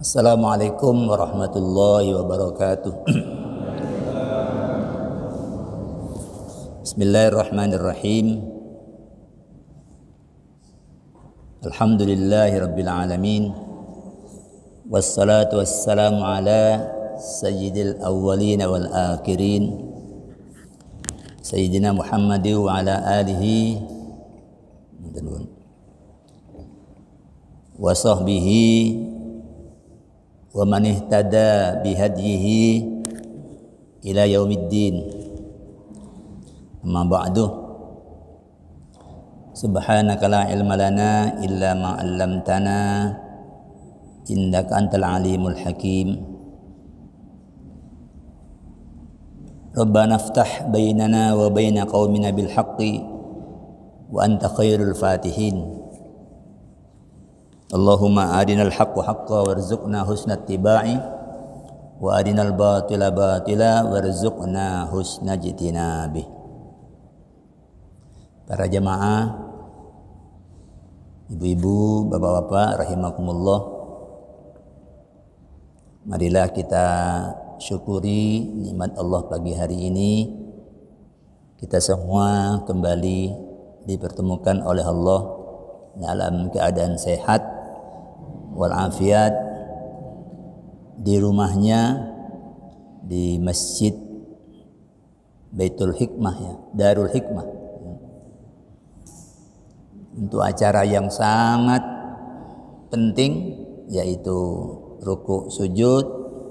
Assalamualaikum warahmatullahi wabarakatuh. Bismillahirrahmanirrahim. Alhamdulillahi rabbil alamin. Wassalatu wassalamu ala sayyidil awwalin wal akhirin, Sayyidina Muhammad wa ala alihi wa sahbihi wa man ihtada bihadyihi ila yaumiddin. Amma ba'du. Subhanaka la ilma lana illa ma 'allamtana innaka antal alimul hakim. Rabbana iftah bainana wa baina qaumina bil haqqi wa anta khairul fatihin. Allahumma arinal haqqa haqqa warzuqna husna ittiba'i wa arinal batila batila warzuqna husna ijtinabi. Para jamaah, ibu-ibu, bapak-bapak rahimakumullah, marilah kita syukuri nikmat Allah pagi hari ini. Kita semua kembali dipertemukan oleh Allah dalam keadaan sehat walafiat di rumahnya, di Masjid Baitul Hikmah, ya, Darul Hikmah, untuk acara yang sangat penting, yaitu ruku sujud,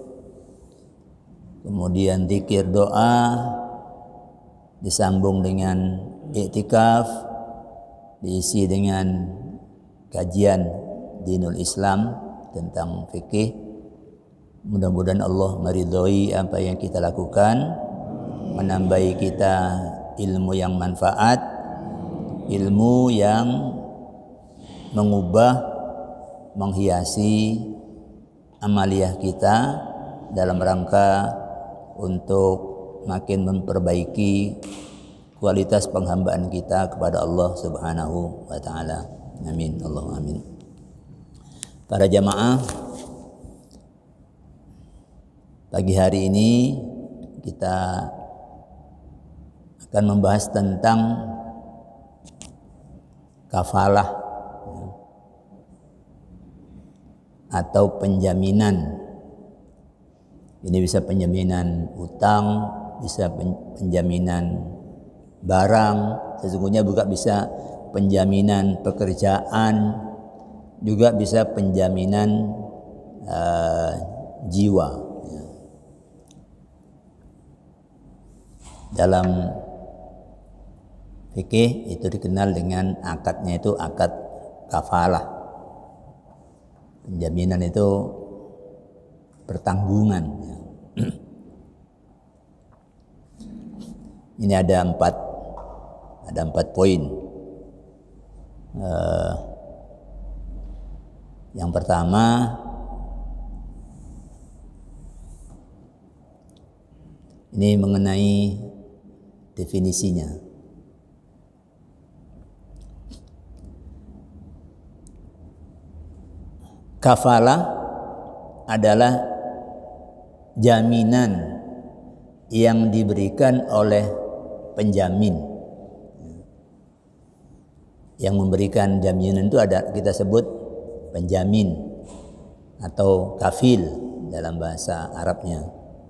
kemudian zikir doa, disambung dengan iktikaf, diisi dengan kajian dinul Islam tentang fikih. Mudah-mudahan Allah meridhoi apa yang kita lakukan, menambahi kita ilmu yang manfaat, ilmu yang mengubah, menghiasi amaliyah kita dalam rangka untuk makin memperbaiki kualitas penghambaan kita kepada Allah Subhanahu wa taala. Amin, Allahumma amin. Para jamaah, pagi hari ini kita akan membahas tentang kafalah atau penjaminan. Ini bisa penjaminan utang, bisa penjaminan barang, sesungguhnya juga bisa penjaminan pekerjaan, juga bisa penjaminan jiwa. Dalam fikih itu dikenal dengan akadnya, itu akad kafalah. Penjaminan itu pertanggungan. Ini ada empat poin. Yang pertama, ini mengenai definisinya. Kafalah adalah jaminan yang diberikan oleh penjamin. Yang memberikan jaminan itu ada, kita sebut penjamin atau kafil dalam bahasa Arabnya.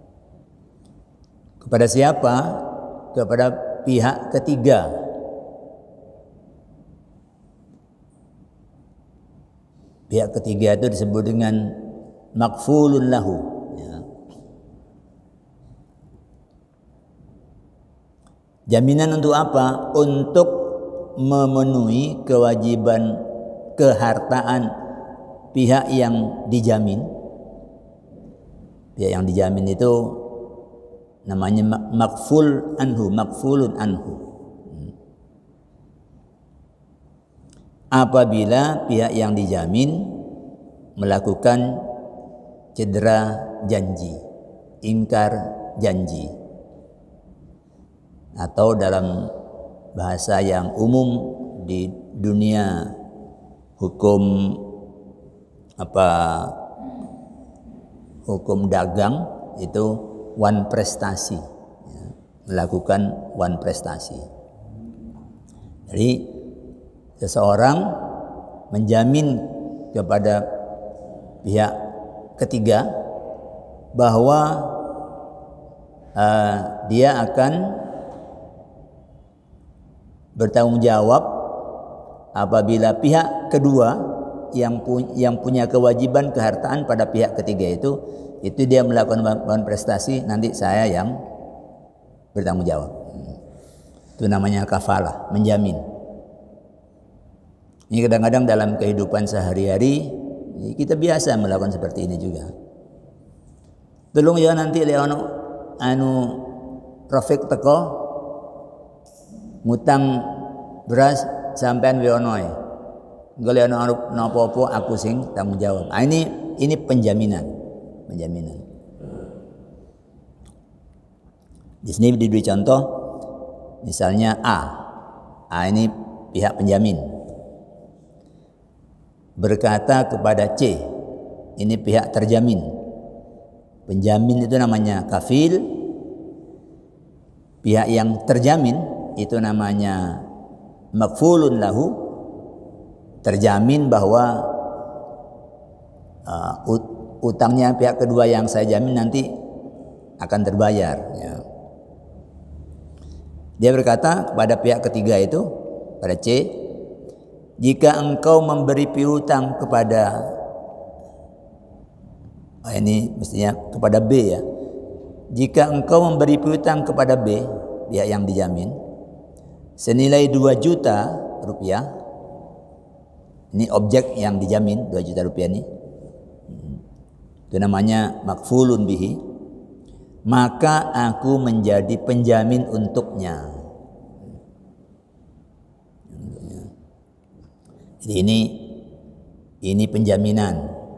Kepada siapa? Kepada pihak ketiga. Pihak ketiga itu disebut dengan makfulun lahu, ya. Jaminan untuk apa? Untuk memenuhi kewajiban kehartaan pihak yang dijamin. Pihak yang dijamin itu namanya makful anhu, makfulun anhu. Apabila pihak yang dijamin melakukan cedera janji, ingkar janji, atau dalam bahasa yang umum di dunia hukum hukum dagang itu wan prestasi, ya, melakukan wan prestasi. Jadi seseorang menjamin kepada pihak ketiga bahwa dia akan bertanggung jawab apabila pihak kedua yang punya kewajiban kehartaan pada pihak ketiga itu dia melakukan prestasi, nanti saya yang bertanggung jawab. Itu namanya kafalah, menjamin. Ini kadang-kadang dalam kehidupan sehari-hari kita biasa melakukan seperti ini juga. Tolong ya nanti leono Rafiq teko ngutang beras sampean weonoi. Gale ana napa-apa aku sing tanggung jawab. Ini penjaminan. Di sini diberi contoh, misalnya A ini pihak penjamin berkata kepada C, ini pihak terjamin. Penjamin itu namanya kafil, pihak yang terjamin itu namanya makfulun lahu, terjamin bahwa utangnya pihak kedua yang saya jamin nanti akan terbayar, ya. Dia berkata kepada pihak ketiga itu, pada C, jika engkau memberi piutang kepada ini mestinya kepada B, ya. Jika engkau memberi piutang kepada B, pihak yang dijamin, senilai 2 juta rupiah, ini objek yang dijamin 2 juta rupiah ini, itu namanya makfulun bihi, maka aku menjadi penjamin untuknya. Jadi ini penjaminan.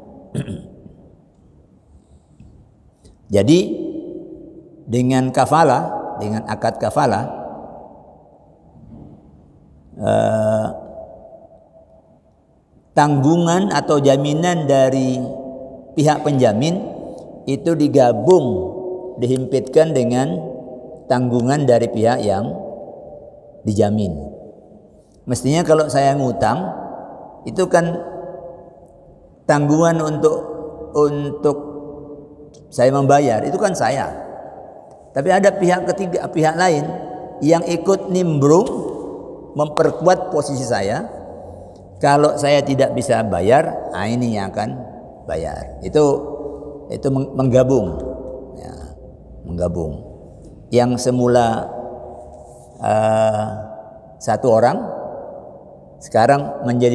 Jadi dengan kafalah, dengan akad kafalah, tanggungan atau jaminan dari pihak penjamin itu digabung, dihimpitkan dengan tanggungan dari pihak yang dijamin. Mestinya kalau saya ngutang itu kan tanggungan untuk saya membayar, itu kan saya. Tapi ada pihak ketiga, pihak lain yang ikut nimbrung memperkuat posisi saya. Kalau saya tidak bisa bayar, ini yang akan bayar. Itu menggabung, ya, menggabung. Yang semula satu orang sekarang menjadi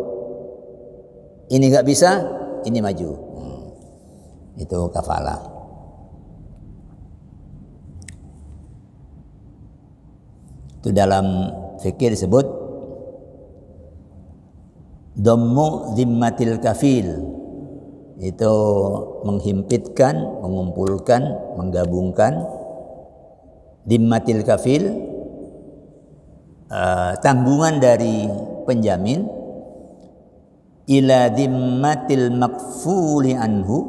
2. Ini nggak bisa, ini maju. Itu kafalah. Itu dalam fikih disebut dhammu zimmatil kafil. Itu menghimpitkan, mengumpulkan, menggabungkan zimmatil kafil, tanggungan dari penjamin, ila zimmatil makfuli anhu,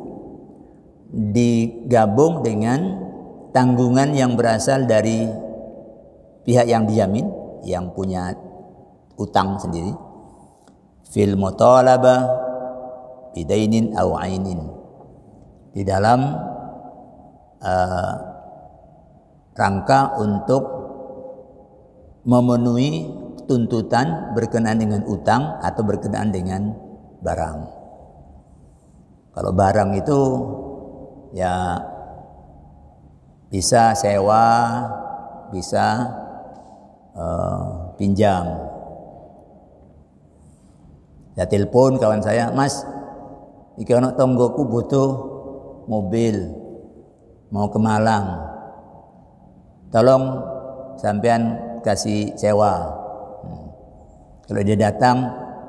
digabung dengan tanggungan yang berasal dari pihak yang dijamin, yang punya utang sendiri, fil mutalabah bidainin aw ainin, di dalam rangka untuk memenuhi tuntutan berkenaan dengan utang atau berkenaan dengan barang. Kalau barang itu ya bisa sewa, bisa pinjam. Ya telepon kawan saya, Mas, iki ana tonggoku butuh mobil mau ke Malang, tolong sampean kasih sewa. Kalau dia datang,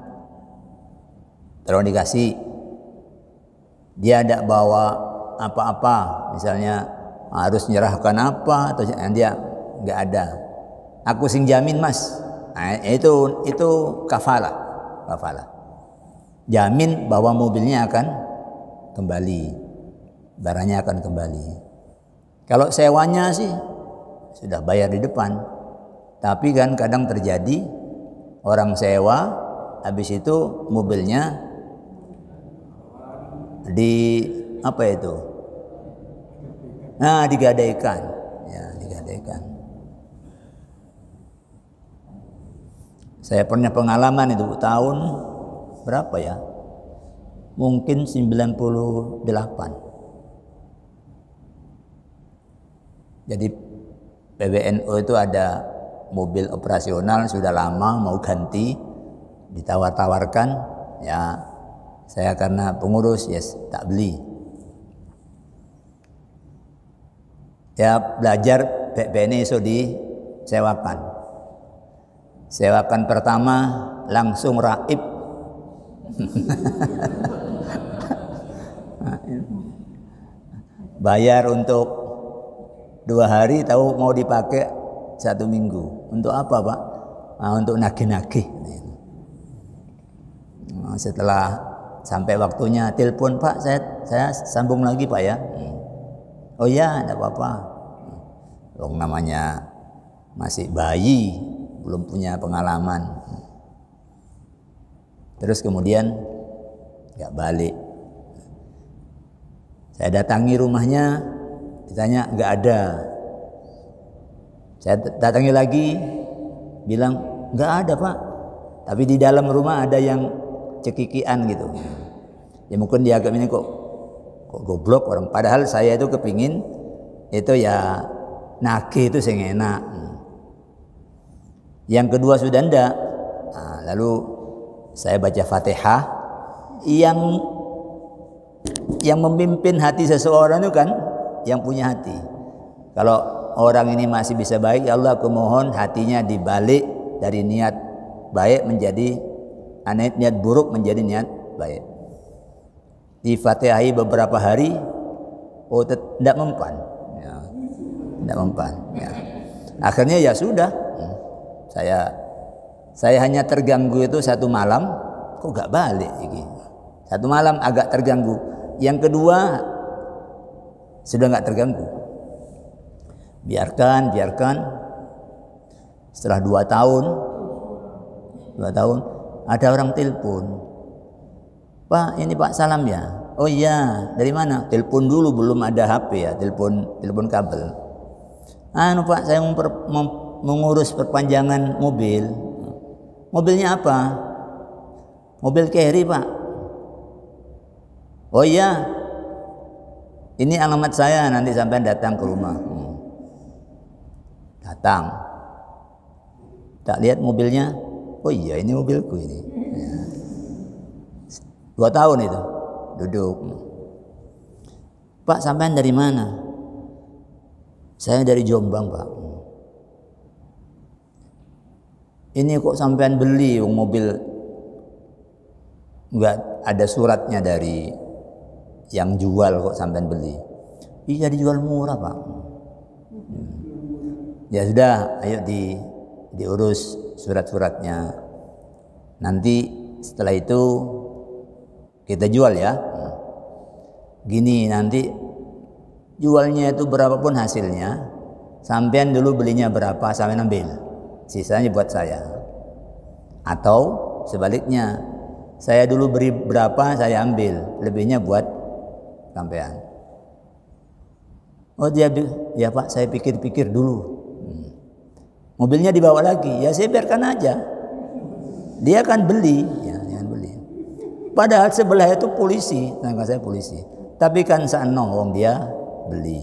tolong dikasih. Dia tidak bawa apa-apa, misalnya harus menyerahkan apa atau dia nggak ada. Aku sing jamin, Mas. Nah, itu kafalah. Jamin bahwa mobilnya akan kembali. barangnya akan kembali. Kalau sewanya sih sudah bayar di depan. Tapi kan kadang terjadi orang sewa, habis itu mobilnya di apa itu? Nah, digadaikan. Ya, digadaikan. Saya pernah pengalaman itu tahun berapa ya? Mungkin 98. Jadi PBNU itu ada mobil operasional sudah lama mau ganti, ditawar-tawarkan, ya saya karena pengurus yes tak beli. Ya belajar PBN itu disewakan. Sewakan pertama langsung raib. Bayar untuk 2 hari, tahu mau dipakai 1 minggu. Untuk apa, Pak? Nah, untuk nagih-nagih. Nah, setelah sampai waktunya telepon, Pak, saya sambung lagi, Pak ya. Oh iya, tidak apa-apa. Namanya masih bayi, belum punya pengalaman. Terus kemudian nggak balik. Saya datangi rumahnya, ditanya nggak ada. Saya datangi lagi, bilang nggak ada, Pak. Tapi di dalam rumah ada yang cekikian gitu. Ya mungkin dia agak ini kok goblok orang. Padahal saya itu kepingin itu ya nagih itu sing enak. Yang kedua sudah ndak. Nah, lalu saya baca Fatihah. Yang memimpin hati seseorang itu kan yang punya hati. Kalau orang ini masih bisa baik, ya Allah aku mohon hatinya dibalik dari niat baik menjadi niat buruk menjadi niat baik. Difatihahi beberapa hari, oh tidak mempan, ya, tidak mempan. Ya. Akhirnya ya sudah, saya hanya terganggu itu 1 malam, kok gak balik ini. 1 malam agak terganggu. Yang kedua sudah gak terganggu. Biarkan. Setelah 2 tahun ada orang telepon. Pak, ini Pak Salam ya? Oh iya, dari mana? Telepon dulu, belum ada HP ya, telepon kabel. Pak, saya mengurus perpanjangan mobil. Mobilnya apa? Mobil carry, Pak. Oh iya, ini alamat saya, nanti sampai datang ke rumah. Datang, tak lihat mobilnya. Oh iya, ini mobilku ini. 2 tahun itu duduk. Pak, sampean dari mana? Saya dari Jombang, Pak. Ini kok sampean beli mobil enggak ada suratnya dari yang jual, kok sampean beli? Iya, dijual murah, Pak. Ya sudah, ayo diurus surat-suratnya. Nanti setelah itu kita jual ya. Gini, nanti jualnya itu berapapun hasilnya, sampean dulu belinya berapa, sampean ambil, sisanya buat saya. Atau sebaliknya, saya dulu beri berapa, saya ambil, lebihnya buat sampean. Oh dia, ya Pak, saya pikir-pikir dulu. Mobilnya dibawa lagi, ya saya biarkan aja. Dia akan beli, ya dia akan beli. Padahal sebelah itu polisi, sangka saya polisi. Tapi kan wong dia beli.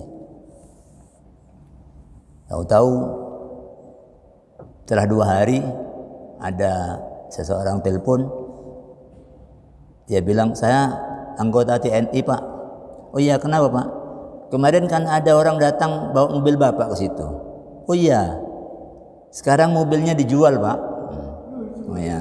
Tahu-tahu setelah 2 hari ada seseorang telepon. Dia bilang, saya anggota TNI, Pak. Oh iya, kenapa, Pak? Kemarin kan ada orang datang bawa mobil Bapak ke situ. Oh iya, sekarang mobilnya dijual, Pak. Oh iya.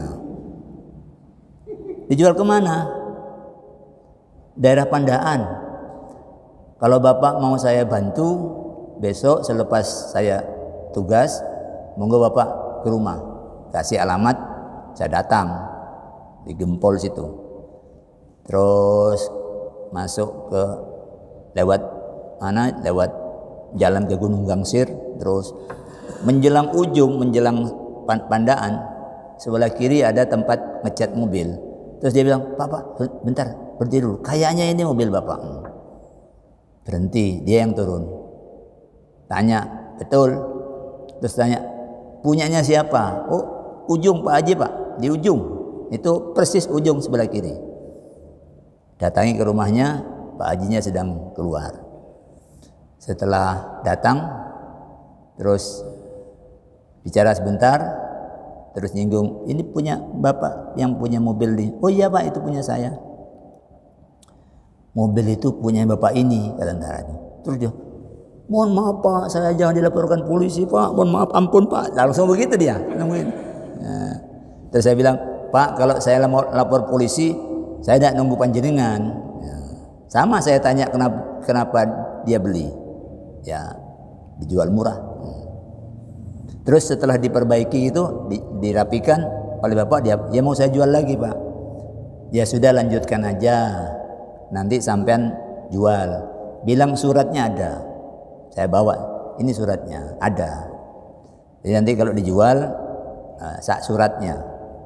Dijual kemana? Daerah Pandaan. Kalau Bapak mau saya bantu, besok selepas saya tugas, monggo Bapak ke rumah. Kasih alamat, saya datang di Gempol situ. Terus masuk ke lewat mana? Lewat jalan ke Gunung Gangsir, terus menjelang ujung, menjelang Pandaan, sebelah kiri ada tempat ngecat mobil. Terus dia bilang, Pak, bentar, berhenti dulu. Kayaknya ini mobil Bapak. Berhenti, dia yang turun. Tanya, betul? Terus tanya, punyanya siapa? Oh, ujung Pak Haji Pak, di ujung. Itu persis ujung sebelah kiri. Datangi ke rumahnya, Pak Hajinya sedang keluar. Setelah datang, terus bicara sebentar, terus nyinggung, ini punya Bapak yang punya mobil ini. Oh iya Pak, itu punya saya. Mobil itu punya Bapak ini, kata tentara itu. Terus dia, mohon maaf Pak, saya jangan dilaporkan polisi Pak, mohon maaf, ampun Pak. Langsung begitu dia. Nah, terus saya bilang, Pak, kalau saya mau lapor polisi, saya tidak nunggu panjenengan. Ya, sama saya tanya kenapa dia beli. Ya, dijual murah. Terus setelah diperbaiki itu, dirapikan oleh Bapak, dia mau saya jual lagi Pak. Ya sudah, lanjutkan aja, nanti sampean jual. Bilang suratnya ada, saya bawa, ini suratnya ada. Jadi nanti kalau dijual, sak suratnya.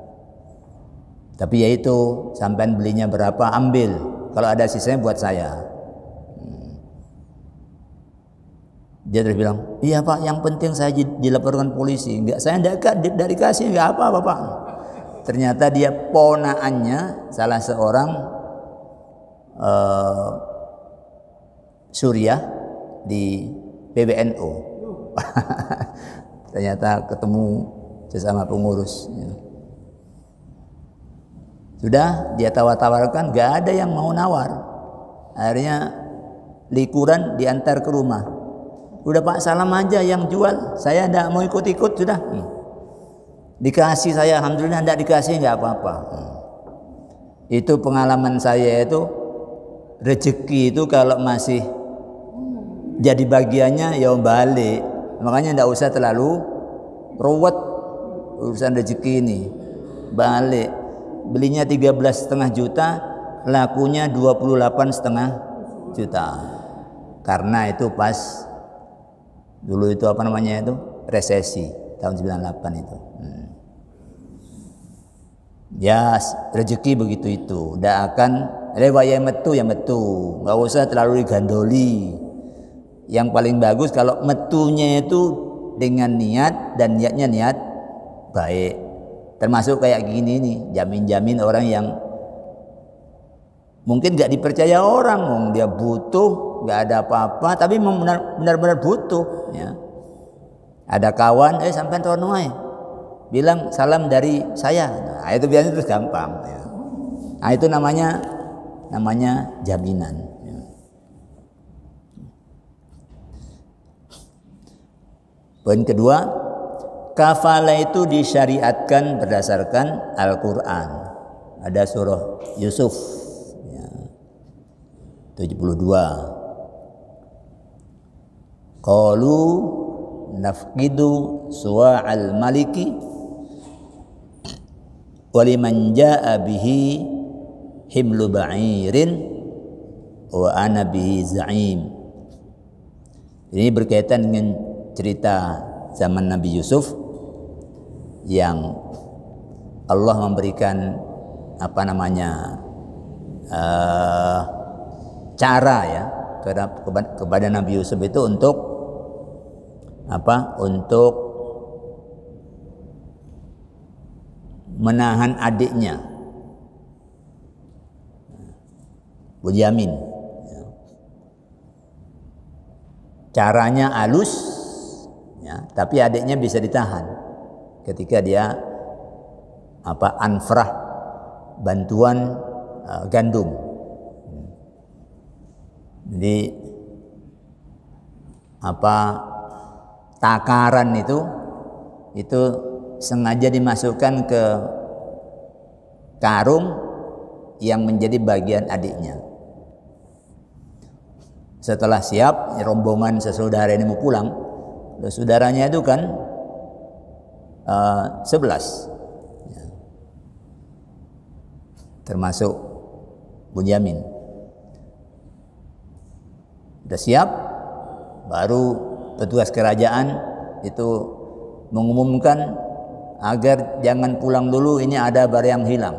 Tapi yaitu sampean belinya berapa, ambil. Kalau ada sisanya buat saya. Dia terus bilang, iya Pak, yang penting saya dilaporkan polisi. Enggak, saya enggak dikasih, enggak apa Pak. Ternyata dia ponaannya salah seorang Suriah di PBNU. Ternyata ketemu sesama pengurus. Sudah dia tawar-tawarkan, enggak ada yang mau nawar. Akhirnya likuran diantar ke rumah. Udah Pak, salam aja yang jual, saya tidak mau ikut-ikut sudah. Dikasih saya, alhamdulillah. Tidak dikasih nggak apa-apa. Itu pengalaman saya itu, rezeki itu kalau masih jadi bagiannya ya balik. Makanya tidak usah terlalu ruwet urusan rezeki ini. Balik, belinya 13,5 juta, lakunya 28,5 juta. Karena itu pas dulu itu apa namanya itu, resesi tahun 98 itu. Ya rezeki begitu itu, tidak akan lewat metu ya metu, nggak usah terlalu digandoli. Yang paling bagus kalau metunya itu dengan niat, dan niatnya niat baik. Termasuk kayak gini nih, jamin-jamin orang yang mungkin nggak dipercaya orang, dia butuh, nggak ada apa-apa, tapi benar-benar butuh. Ya. Ada kawan, sampai tonoai, bilang salam dari saya. Nah, itu biasanya terus gampang. Ya. Nah, itu namanya jaminan. Ya. Poin kedua, kafala itu disyariatkan berdasarkan Al-Quran. Ada surah Yusuf 72. Qalu nafqidu suwa'al maliki waliman ja'a bihi himlu ba'irin wa ana bihi za'im. Ini berkaitan dengan cerita zaman Nabi Yusuf yang Allah memberikan apa namanya cara ya kepada Nabi Yusuf itu untuk apa? Untuk menahan adiknya Bunyamin. Caranya halus, ya, tapi adiknya bisa ditahan ketika dia apa? Anfrah, bantuan gandum. Jadi apa? Takaran itu sengaja dimasukkan ke karung yang menjadi bagian adiknya. Setelah siap, rombongan sesaudara ini mau pulang, saudaranya itu kan 11, ya. Termasuk Bunyamin. Sudah siap, baru petugas kerajaan itu mengumumkan agar jangan pulang dulu, ini ada barang yang hilang.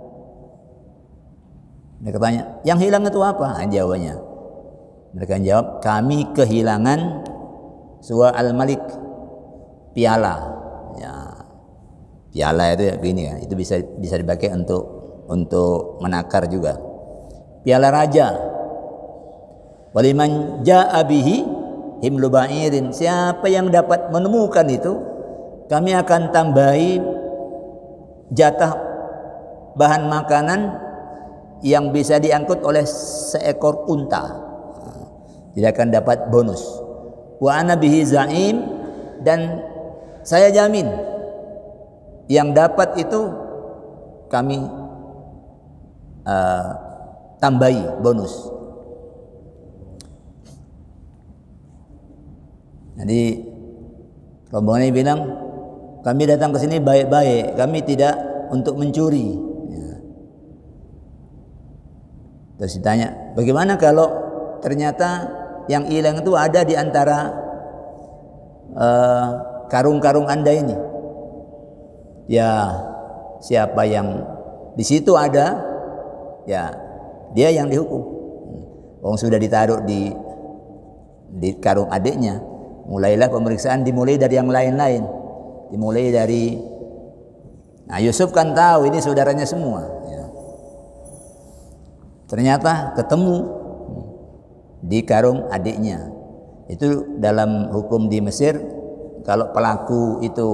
Mereka tanya, yang hilang itu apa? Jawabannya, mereka jawab, kami kehilangan Suwa al-Malik, piala. Ya, piala itu ya begini kan, itu bisa dipakai untuk menakar juga. Piala raja. Waliman ja'a bihi himlu ba'irin. Siapa yang dapat menemukan itu, kami akan tambahi jatah bahan makanan yang bisa diangkut oleh seekor unta. Tidak akan dapat bonus. Wa ana bihi za'im, dan saya jamin yang dapat itu kami tambahi bonus. Jadi rombongan ini bilang, kami datang ke sini baik-baik, kami tidak untuk mencuri. Ya. Terus ditanya, bagaimana kalau ternyata yang hilang itu ada di antara karung-karung Anda ini? Ya, siapa yang di situ ada, ya dia yang dihukum. Wong sudah ditaruh di karung adiknya. Mulailah pemeriksaan, dimulai dari yang lain-lain. Dimulai dari, nah Yusuf kan tahu ini saudaranya semua. Ya. Ternyata ketemu di karung adiknya. Itu dalam hukum di Mesir, kalau pelaku itu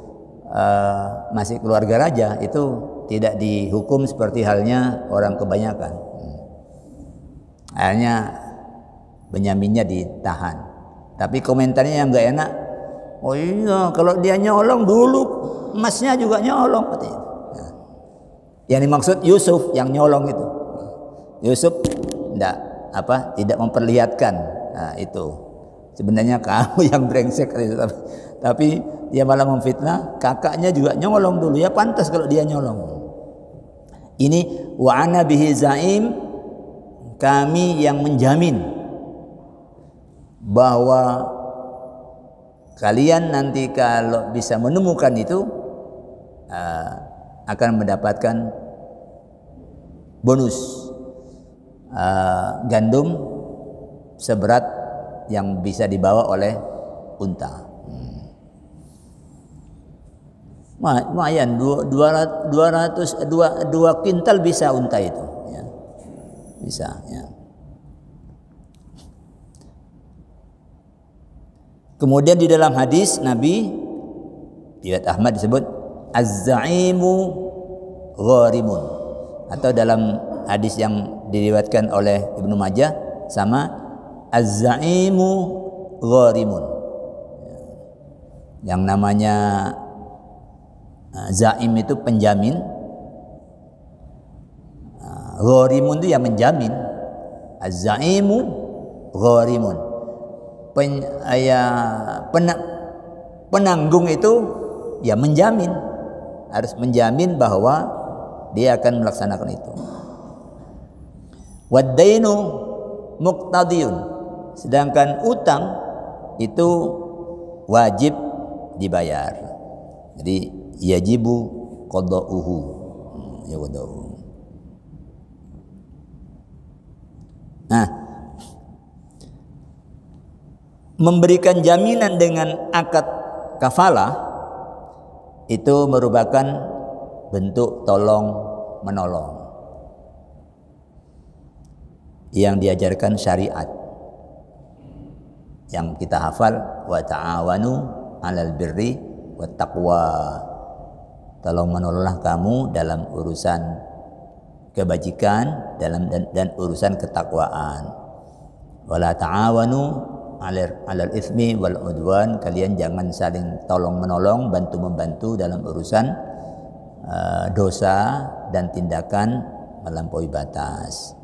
masih keluarga raja, itu tidak dihukum seperti halnya orang kebanyakan. Akhirnya Benyaminnya ditahan. Tapi komentarnya yang nggak enak, oh iya kalau dia nyolong dulu emasnya juga nyolong katanya. Nah, yang dimaksud Yusuf yang nyolong itu. Yusuf tidak memperlihatkan. Nah, itu sebenarnya kamu yang brengsek, tapi dia malah memfitnah kakaknya juga nyolong dulu, ya pantas kalau dia nyolong. Ini wa ana bihi zaim, kami yang menjamin bahwa kalian nanti kalau bisa menemukan itu akan mendapatkan bonus gandum seberat yang bisa dibawa oleh unta. Lumayan, 2 kintal bisa unta itu, ya. Bisa, ya. Kemudian di dalam hadis Nabi riwayat Ahmad disebut az-za'imu gharimun, atau dalam hadis yang diriwayatkan oleh Ibnu Majah sama az-za'imu gharimun. Yang namanya zaim itu penjamin, gharimun itu yang menjamin. Az-za'imu gharimun. Penanggung itu ya menjamin, harus menjamin bahwa dia akan melaksanakan itu. Wad-dainu muqtadiyun, sedangkan utang itu wajib dibayar. Jadi yajibu qada'uhu, ya qada'uhu. Nah, memberikan jaminan dengan akad kafalah itu merupakan bentuk tolong menolong yang diajarkan syariat, yang kita hafal, wa ta'awanu 'alal birri wat taqwa. Tolong menolonglah kamu dalam urusan kebajikan dan urusan ketakwaan. Wala ta'awanu 'alal itsmi wal udwan, kalian jangan saling tolong menolong, bantu membantu dalam urusan dosa dan tindakan melampaui batas.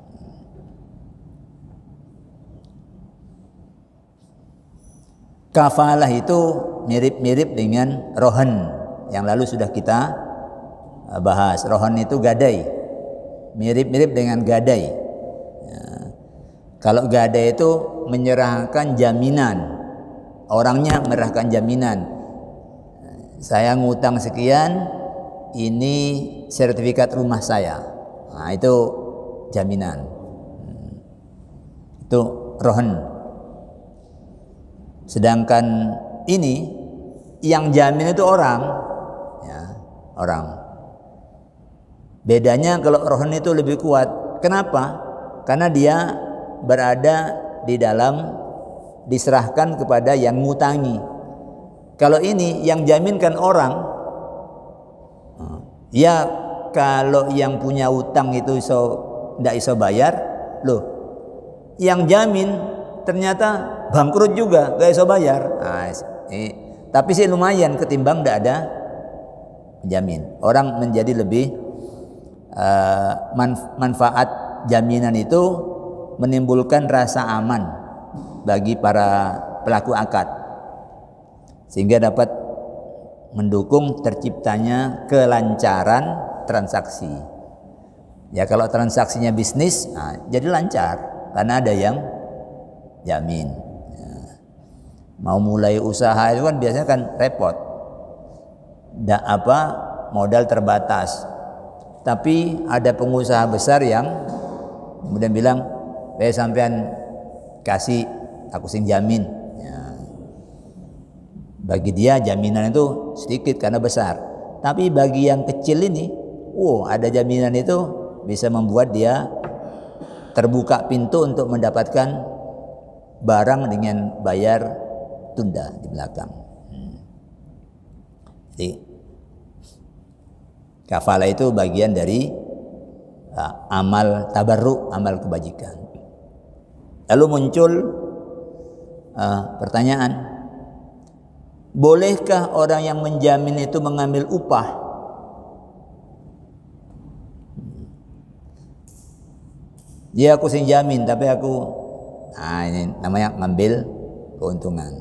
Kafalah itu mirip-mirip dengan rohan yang lalu sudah kita bahas. Rohan itu gadai, mirip-mirip dengan gadai. Kalau gada itu menyerahkan jaminan, orangnya menyerahkan jaminan. Saya ngutang sekian, ini sertifikat rumah saya. Nah, itu jaminan. Itu rohan. Sedangkan ini yang jamin itu orang, ya, orang. Bedanya kalau rohan itu lebih kuat. Kenapa? Karena dia berada di dalam, diserahkan kepada yang ngutangi. Kalau ini yang jaminkan orang, ya kalau yang punya utang itu ndak iso bayar, loh, yang jamin ternyata bangkrut juga, gak iso bayar. Nah, tapi sih lumayan ketimbang ndak ada jamin. Orang menjadi lebih manfaat jaminan itu menimbulkan rasa aman bagi para pelaku akad, sehingga dapat mendukung terciptanya kelancaran transaksi. Ya kalau transaksinya bisnis, nah, jadi lancar karena ada yang jamin. Ya. Mau mulai usaha itu kan biasanya kan repot, modal terbatas. Tapi ada pengusaha besar yang kemudian bilang, sampean kasih, aku sing jamin. Ya. Bagi dia jaminan itu sedikit karena besar. Tapi bagi yang kecil ini, ada jaminan itu bisa membuat dia terbuka pintu untuk mendapatkan barang dengan bayar tunda di belakang. Jadi kafalah itu bagian dari amal tabarruk, amal kebajikan. Lalu muncul pertanyaan, bolehkah orang yang menjamin itu mengambil upah? Dia aku sing jamin, tapi ini namanya ngambil keuntungan.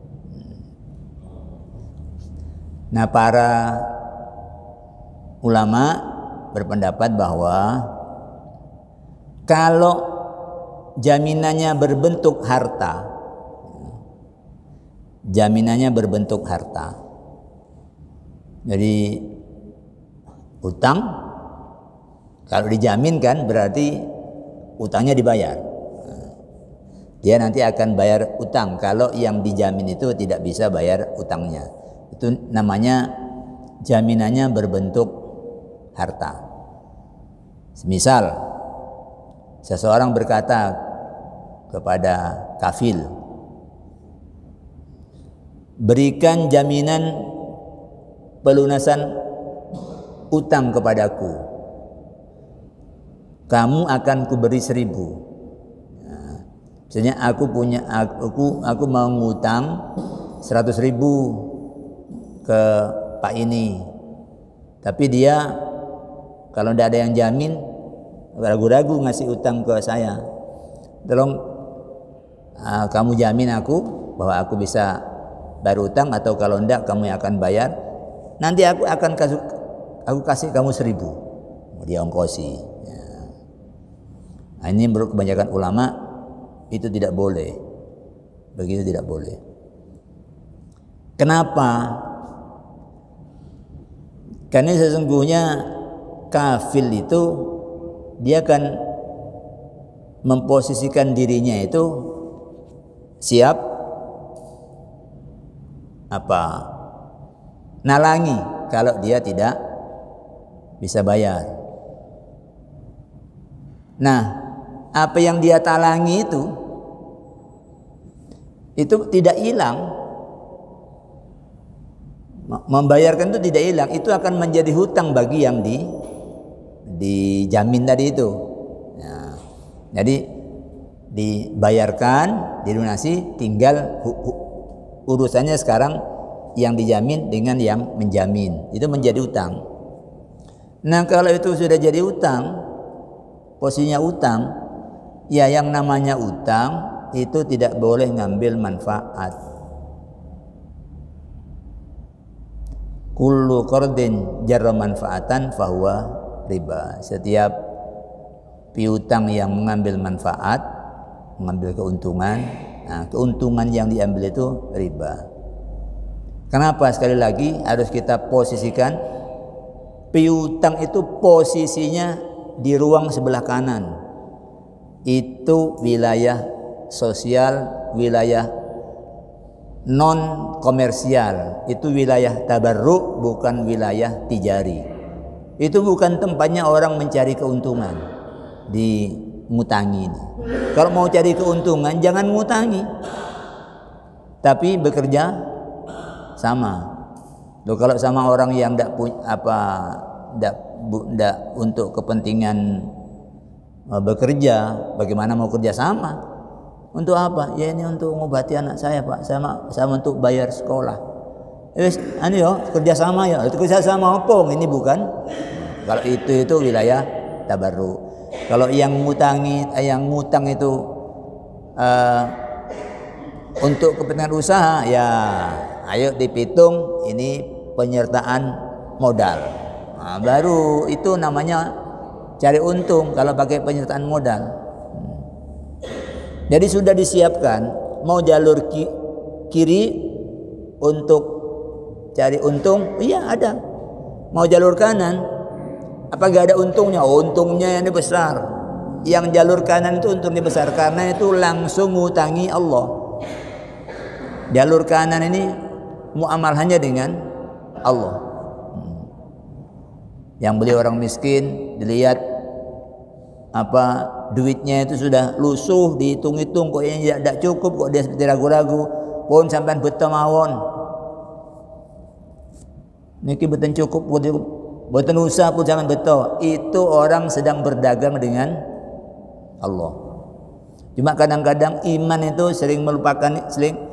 Nah, para ulama berpendapat bahwa kalau jaminannya berbentuk harta, jadi utang kalau dijamin kan berarti utangnya dibayar. Dia nanti akan bayar utang kalau yang dijamin itu tidak bisa bayar utangnya. Itu namanya jaminannya berbentuk harta. Semisal seseorang berkata kepada kafil, berikan jaminan pelunasan utang kepadaku, kamu akan kuberi 1.000. Nah, misalnya aku mau ngutang 100.000 ke Pak ini, tapi dia kalau tidak ada yang jamin, ragu-ragu ngasih utang ke saya. Tolong kamu jamin aku bahwa aku bisa bayar utang, atau kalau tidak kamu yang akan bayar. Nanti aku kasih kamu 1.000. Dia ongkosi. Ya. Nah, ini menurut kebanyakan ulama itu tidak boleh. Begitu tidak boleh. Kenapa? Karena sesungguhnya kafil itu dia akan memposisikan dirinya itu siap nalangi kalau dia tidak bisa bayar. Nah, apa yang dia talangi itu tidak hilang. Membayarkan itu tidak hilang, itu akan menjadi hutang bagi yang dijamin tadi itu. Nah, jadi dibayarkan, dilunasi, tinggal urusannya sekarang yang dijamin dengan yang menjamin, itu menjadi utang. Nah, kalau itu sudah jadi utang, posisinya utang, ya yang namanya utang itu tidak boleh ngambil manfaat. Kullu qardin jarra manfaatan fahuwa riba. Setiap piutang yang mengambil manfaat mengambil keuntungan. Nah, keuntungan yang diambil itu riba. Kenapa? Sekali lagi harus kita posisikan piutang itu posisinya di ruang sebelah kanan. Itu wilayah sosial, wilayah non komersial. Itu wilayah tabarruk, bukan wilayah tijari. Itu bukan tempatnya orang mencari keuntungan di ngutangi ini. Kalau mau cari keuntungan jangan ngutangi, tapi bekerja sama. Loh, kalau sama orang yang tidak untuk kepentingan bekerja, bagaimana mau kerja sama? Untuk apa? Ya ini untuk mengobati anak saya, Pak. Sama untuk bayar sekolah. Kerja sama ya. Itu kerja sama apa? Ini bukan. Kalau itu wilayah tabarruk. Kalau yang ngutang itu untuk kepentingan usaha, ya ayo dihitung ini penyertaan modal. Nah, baru itu namanya cari untung kalau pakai penyertaan modal. Jadi sudah disiapkan mau jalur kiri untuk cari untung, iya ada. Mau jalur kanan, apa gak ada untungnya? Oh, untungnya ini besar. Yang jalur kanan itu untungnya besar karena itu langsung ngutangi Allah. Jalur kanan ini muamalahnya dengan Allah. Yang beli orang miskin, dilihat duitnya itu sudah lusuh, dihitung-hitung kok ini tidak cukup, kok dia seperti ragu-ragu, pun sampai beto mawon. Niki beten cukup, boten usah pun jangan betul. Itu orang sedang berdagang dengan Allah. Cuma kadang-kadang iman itu sering melupakan,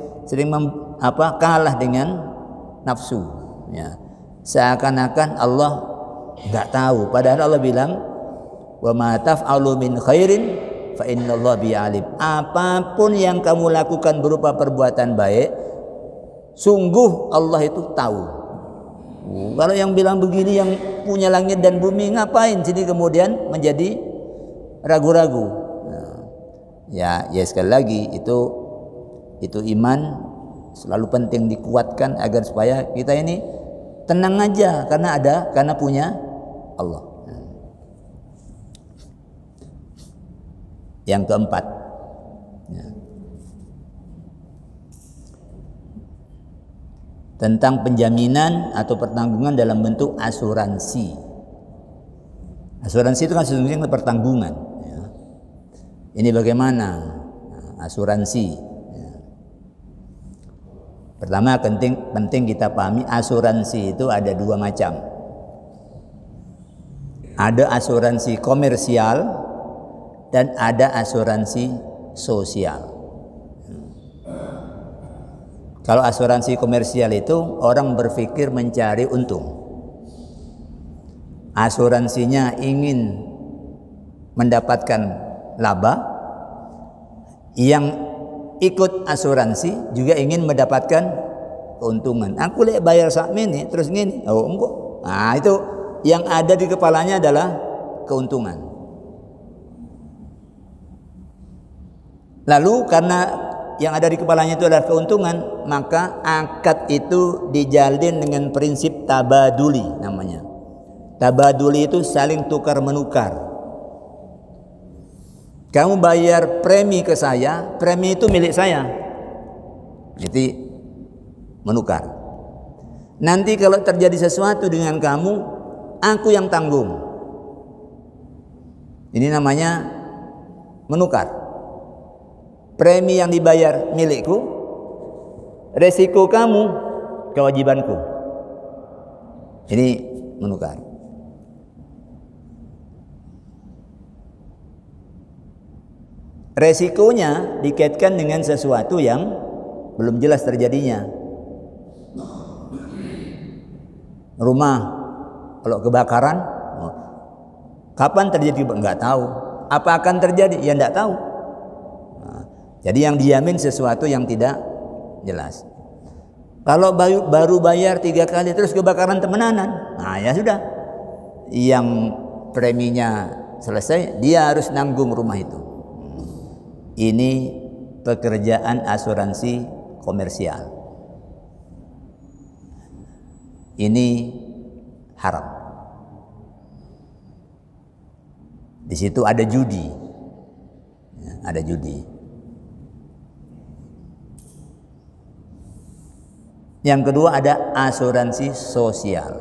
kalah dengan nafsu. Ya. Seakan-akan Allah nggak tahu. Padahal Allah bilang, wa ma taf'alu min khairin fa innallaha bihi alim. Apapun yang kamu lakukan berupa perbuatan baik, sungguh Allah itu tahu. Kalau yang bilang begini yang punya langit dan bumi ngapain jadi kemudian menjadi ragu-ragu. Ya sekali lagi itu iman selalu penting dikuatkan agar supaya kita ini tenang aja karena punya Allah. Yang keempat, tentang penjaminan atau pertanggungan dalam bentuk asuransi. Asuransi itu kan sesungguhnya pertanggungan. Ya. Ini bagaimana asuransi? Ya. Pertama penting kita pahami asuransi itu ada dua macam. Ada asuransi komersial dan ada asuransi sosial. Kalau asuransi komersial itu orang berpikir mencari untung. Asuransinya ingin mendapatkan laba. Yang ikut asuransi juga ingin mendapatkan keuntungan. Aku lihat bayar sakmene terus gini. Oh enggak. Nah, itu yang ada di kepalanya adalah keuntungan. Lalu karena yang ada di kepalanya itu adalah keuntungan, maka akad itu dijalin dengan prinsip tabaduli namanya. Tabaduli itu saling tukar menukar. Kamu bayar premi ke saya, premi itu milik saya. Jadi menukar. Nanti kalau terjadi sesuatu dengan kamu, aku yang tanggung. Ini namanya menukar. Premi yang dibayar milikku, resiko kamu kewajibanku. Ini menukar. Resikonya dikaitkan dengan sesuatu yang belum jelas terjadinya. Rumah kalau kebakaran, kapan terjadi? Enggak tahu. Apa akan terjadi? Ya enggak tahu. Jadi yang dijamin sesuatu yang tidak jelas. Kalau baru bayar 3 kali terus kebakaran temenanan, nah ya sudah. Yang preminya selesai, dia harus nanggung rumah itu. Ini pekerjaan asuransi komersial. Ini haram. Di situ ada judi. Ya, ada judi. Yang kedua ada asuransi sosial.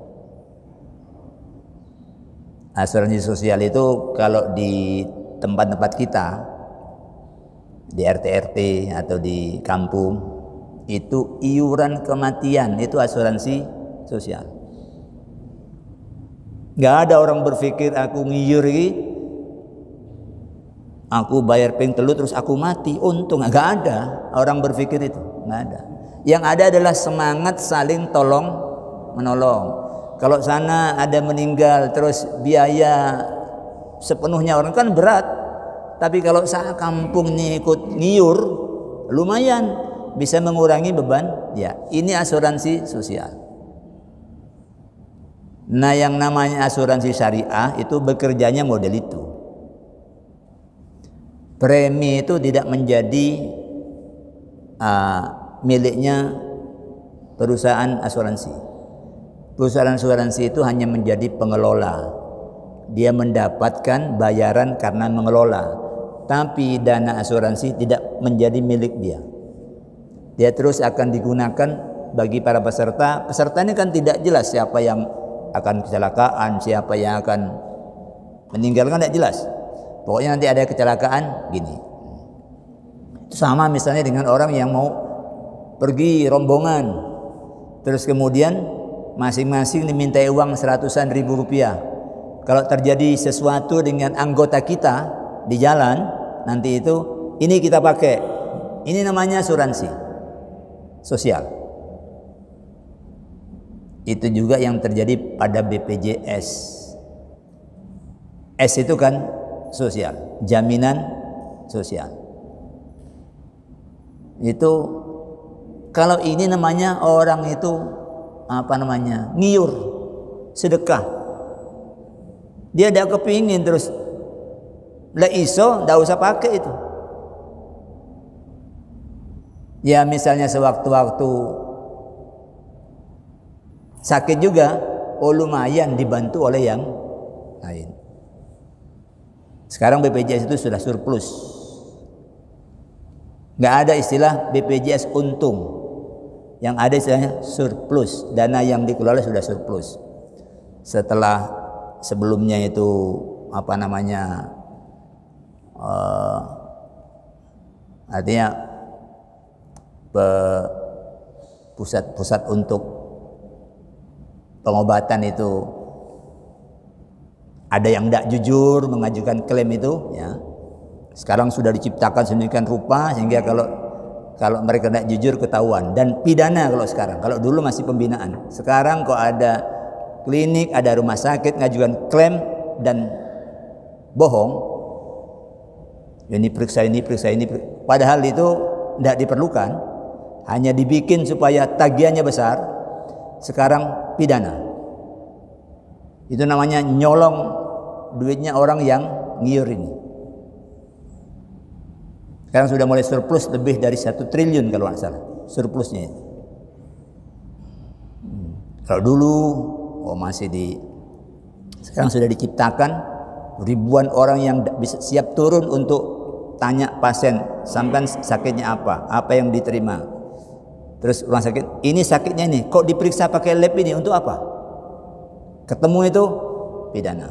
Asuransi sosial itu kalau di tempat-tempat kita, di RT-RT atau di kampung, itu iuran kematian, itu asuransi sosial. Gak ada orang berpikir aku ngiur ini, aku bayar ping telu terus aku mati, untung. Gak ada orang berpikir itu, gak ada. Yang ada adalah semangat saling tolong menolong. Kalau sana ada meninggal terus biaya sepenuhnya orang kan berat. Tapi kalau saya kampung ini ikut ngiur, lumayan bisa mengurangi beban. Ya, ini asuransi sosial. Nah, yang namanya asuransi syariah itu bekerjanya model itu. Premi itu tidak menjadi miliknya perusahaan asuransi. Perusahaan asuransi itu hanya menjadi pengelola. Dia mendapatkan bayaran karena mengelola. Tapi dana asuransi tidak menjadi milik dia. Dia terus akan digunakan bagi para peserta. Peserta ini kan tidak jelas siapa yang akan kecelakaan, siapa yang akan meninggal, kan tidak jelas. Pokoknya nanti ada kecelakaan gini. Itu sama misalnya dengan orang yang mau pergi rombongan, terus kemudian masing-masing dimintai uang 100-an ribu rupiah. Kalau terjadi sesuatu dengan anggota kita di jalan, nanti itu ini kita pakai. Ini namanya asuransi sosial. Itu juga yang terjadi pada BPJS. S itu kan sosial, jaminan sosial. Itu kalau ini namanya orang itu ngiur, sedekah. Dia tidak kepingin terus la iso, tidak usah pakai itu. Ya misalnya sewaktu-waktu sakit juga, lumayan dibantu oleh yang lain. Sekarang BPJS itu sudah surplus. Nggak ada istilah BPJS untung. Yang ada istilahnya surplus. Dana yang dikelola sudah surplus. Setelah sebelumnya itu artinya pusat-pusat untuk pengobatan itu ada yang tidak jujur mengajukan klaim itu, ya. Sekarang sudah diciptakan sedemikian rupa sehingga kalau mereka tidak jujur ketahuan dan pidana kalau sekarang. Kalau dulu masih pembinaan. Sekarang kok ada klinik, ada rumah sakit ngajukan klaim dan bohong. Ini periksa ini. Padahal itu tidak diperlukan. Hanya dibikin supaya tagihannya besar. Sekarang pidana. Itu namanya nyolong duitnya orang yang ngiur ini. Sekarang sudah mulai surplus lebih dari 1 triliun kalau tidak salah surplusnya. Kalau dulu sekarang sudah diciptakan ribuan orang yang bisa siap turun untuk tanya pasien sampai sakitnya apa yang diterima. Terus rumah sakit ini sakitnya ini, kok diperiksa pakai lab ini untuk apa? Ketemu itu pidana.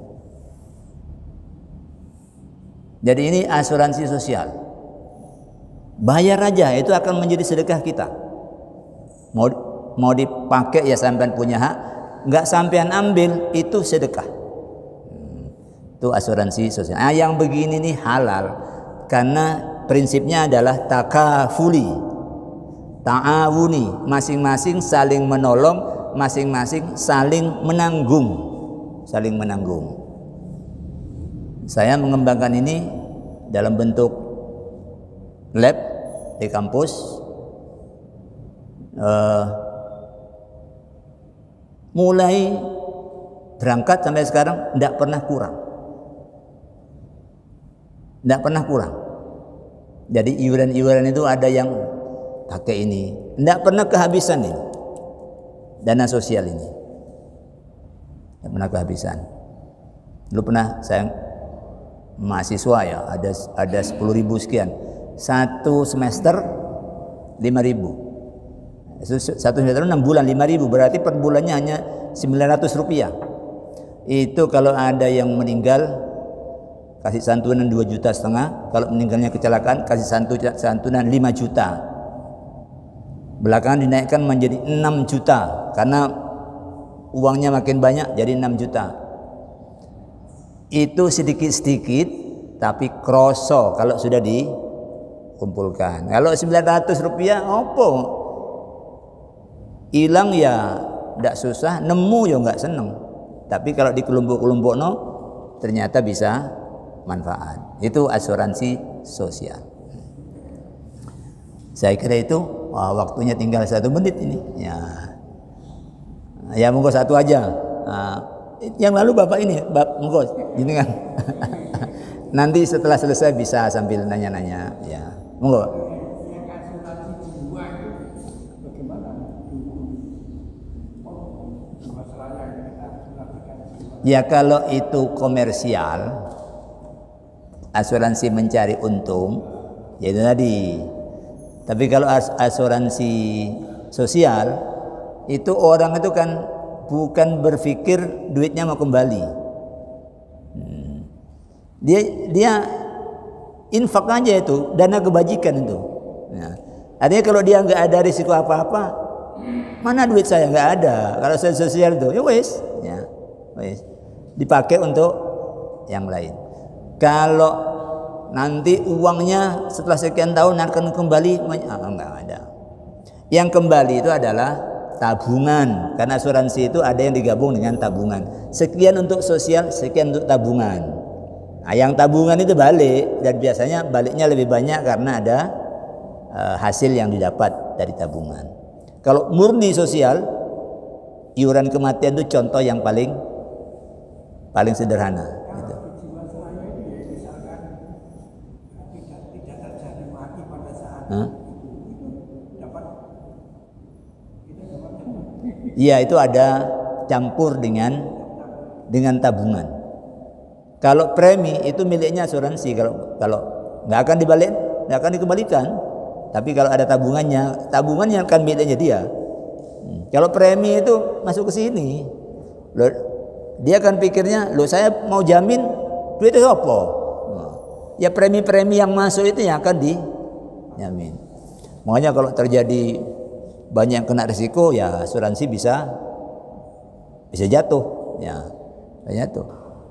Jadi ini asuransi sosial. Bayar aja, itu akan menjadi sedekah kita. Mau dipakai ya sampean punya hak, nggak sampean ambil itu sedekah. Itu asuransi sosial. Nah, yang begini nih halal karena prinsipnya adalah takafuli, ta'awuni, masing-masing saling menolong, masing-masing saling menanggung. Saya mengembangkan ini dalam bentuk lab di kampus. Mulai berangkat sampai sekarang tidak pernah kurang. Jadi iuran-iuran itu ada yang pakai ini, tidak pernah kehabisan ini. Dana sosial ini tidak pernah kehabisan. Dulu pernah saya mahasiswa ya, ada 10.000 sekian, satu semester 5.000, satu semester 6 bulan 5.000, berarti per bulannya hanya 900 rupiah. Itu kalau ada yang meninggal kasih santunan 2,5 juta, kalau meninggalnya kecelakaan kasih santunan 5 juta. Belakangan dinaikkan menjadi 6 juta karena uangnya makin banyak, jadi 6 juta. Itu sedikit-sedikit tapi kroso kalau sudah dikumpulkan. Kalau 900 rupiah opo hilang ya tidak susah, nemu ya nggak seneng. Tapi kalau di kelompok-kelompok ternyata bisa manfaat. Itu asuransi sosial. Saya kira itu waktunya tinggal 1 menit ini. Ya monggo satu aja. Yang lalu Bapak ini, monggo gini kan. Nanti setelah selesai bisa sambil nanya-nanya. Ya monggo. Ya kalau itu komersial, asuransi mencari untung, ya itu tadi. Tapi kalau asuransi sosial, itu orang itu kan bukan berpikir duitnya mau kembali. Dia infak aja itu, dana kebajikan itu. Nah, artinya kalau dia nggak ada risiko apa-apa, mana duit saya nggak ada. Kalau saya sosial itu, ya wes, dipakai untuk yang lain. Kalau nanti uangnya setelah sekian tahun akan kembali, enggak ada. Yang kembali itu adalah tabungan, karena asuransi itu ada yang digabung dengan tabungan. Sekian untuk sosial, sekian untuk tabungan. Nah, yang tabungan itu balik, dan biasanya baliknya lebih banyak karena ada hasil yang didapat dari tabungan. Kalau murni sosial, iuran kematian itu contoh yang paling sederhana. Gitu. Iya, itu ada campur dengan tabungan. Kalau premi itu miliknya asuransi, kalau nggak akan nggak akan dikembalikan. Tapi kalau ada tabungannya akan miliknya dia. Kalau premi itu masuk ke sini, dia akan pikirnya, saya mau jamin duit itu apa? Ya premi-premi yang masuk itu yang akan dijamin. Makanya kalau terjadi banyak yang kena risiko, ya asuransi bisa jatuh, ya jatuh.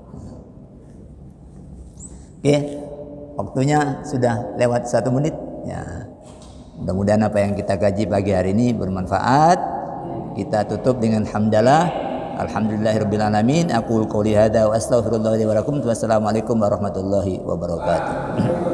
Oke, waktunya sudah lewat 1 menit. Ya, mudah-mudahan apa yang kita kaji pagi hari ini bermanfaat. Kita tutup dengan hamdalah. Alhamdulillahirabbil alamin. Aqul qouli hadza wa astaghfirullah li wa lakum. Wassalamualaikum warahmatullahi wabarakatuh.